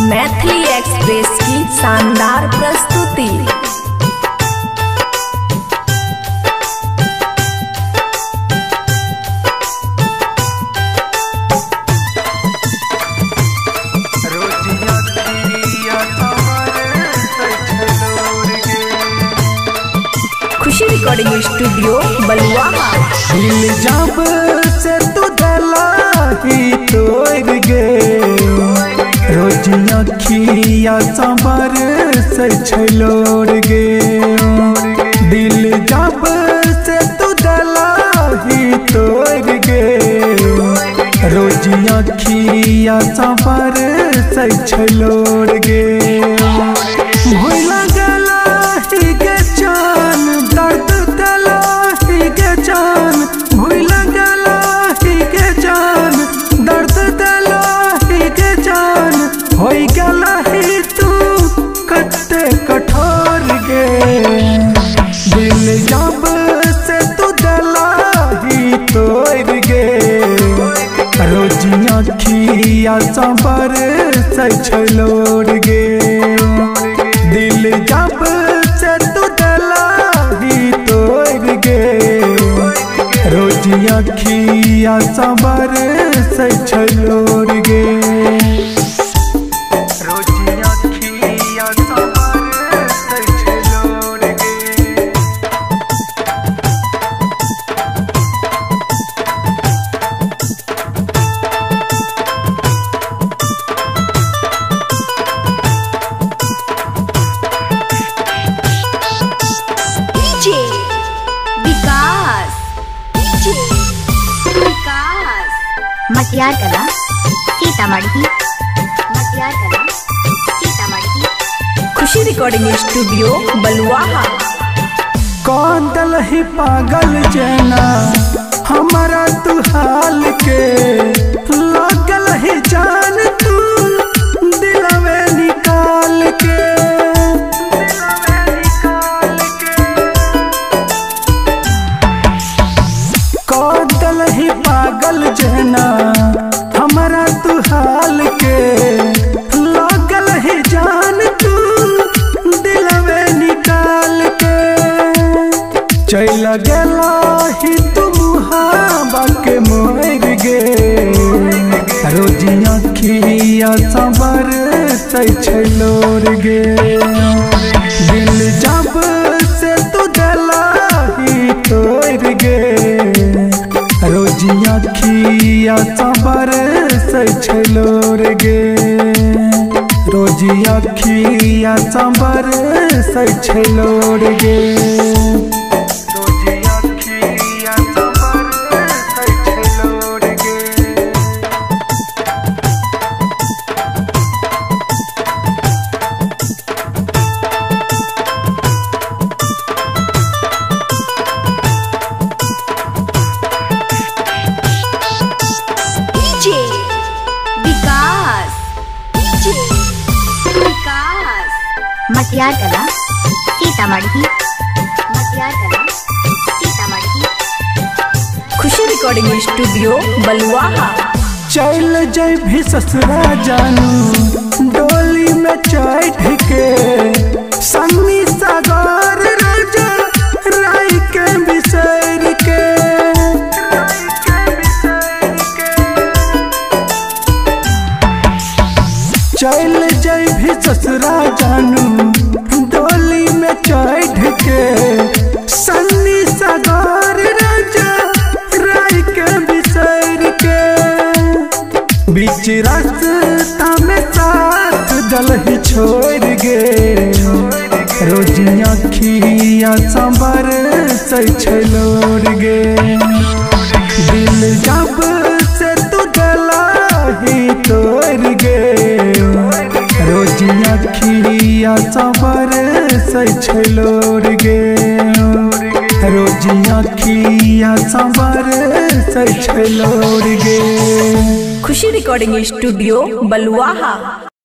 Maithili express की शानदार प्रस्तुति। खुशी रिकॉर्डिंग स्टूडियो बलुआ। दिल जब से तू दलाई तोड़ गे रोज अखिया संबर से छलोड़ गे। दिल जब से तू दलाई तोड़ गे रोज अखिया संबर से छलोड़ गे। भूला गला ही के चान दर्द दला ही के जान भूला गला ही के जान दर्द दला ही के जान हो गला ही तू कट्टे कठोर गे। दिल जब से तू दला ही तोड़ गे रोज अखिया संबर से छलोड़ गे। दिल जब से तू दला ही तोड़ गे रोज अखिया संबर से छलोड़ गे। रोज अखिया संबर से छलोड़ गे। मटियार कला सीतामढ़ी। मटियार कला सीतामढ़ी। खुशी रिकॉर्डिंग स्टूडियो बलुआ। कौन दलही पागल जना हमारा तू हाल के लागल ही जान तू दिलवे निकाल के। कौन दलही पागल जना हमारा तू हाल के लागल ही जान तू दिलवे निकाल के। चल गला ही तू मुहाबा के मोर गे रोज अखिया संबर से छलोड़ गे। दिल जब से तू दला ही तोड़ गे रोज अखिया संबर से छलोड़ गे। रोज अखिया संबर से छलोड़ गे। रोज अखिया संबर से छलोड़ गे। मटियार कला सीतामढ़ी। मटियार कला सीतामढ़ी। खुशी रिकॉर्डिंग स्टूडियो बलुआ। चल जय भी ससुरा जानू डोली में चढ़ के सन्नी सागर राजा राय के बिसर के। चल जय भी ससुरा जानू डोली में चढ़ के सन्नी सागर राजा राय के बिसर के। बीच रास्ता में साथ दल ही छोड़ गे रोज अखिया संबर से छलोड़ गे। दिल जब से तू दला ही तोड़ गे रोज अखिया संबर से छलोड़ गे। रोज अखिया संबर से छलोड़ गे। खुशी रिकॉर्डिंग स्टूडियो बलुआ।